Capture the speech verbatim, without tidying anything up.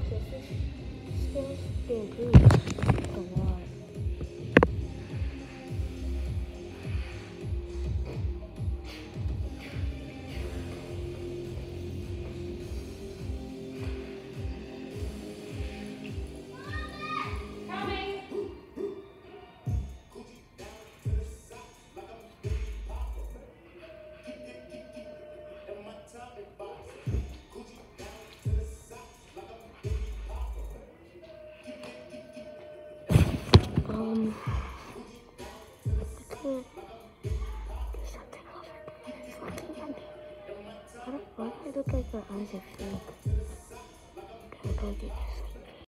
This skills improved a lot. Um, I can't do something over there. It's looking at me. Why do, why do I look like my eyes are fake? Gotta go get this.